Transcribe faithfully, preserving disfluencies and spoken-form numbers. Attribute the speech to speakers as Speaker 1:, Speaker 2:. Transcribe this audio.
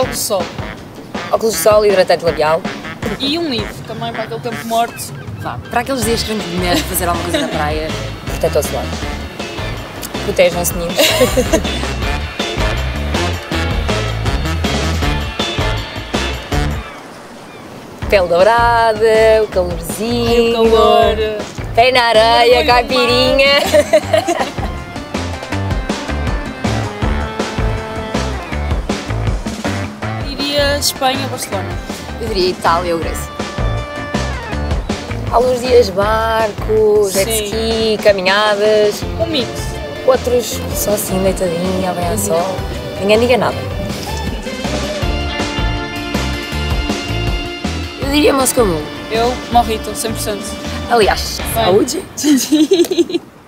Speaker 1: de sol.
Speaker 2: Óculos de sol, hidratante labial.
Speaker 1: E um livro, também para aquele campo morto.
Speaker 3: Vá, para aqueles dias que vamos mesmo fazer alguma coisa na praia.
Speaker 2: Protetor solar. Protejam-se, meninos. Pele dourada, o calorzinho.
Speaker 1: Ai, o calor.
Speaker 2: Pé na areia, caipirinha.
Speaker 1: Diria Espanha, Barcelona.
Speaker 3: Eu diria Itália ou Grécia.
Speaker 2: Alguns dias barco, jet
Speaker 1: Sim.
Speaker 2: ski, caminhadas.
Speaker 1: Um mix.
Speaker 2: Outros só assim, deitadinha, bem ao sol. Ninguém diga nada.
Speaker 3: Eu diria Moscou.
Speaker 1: Eu, Morrito, cem por cento.
Speaker 2: Aliás,
Speaker 1: Bem.
Speaker 2: saúde.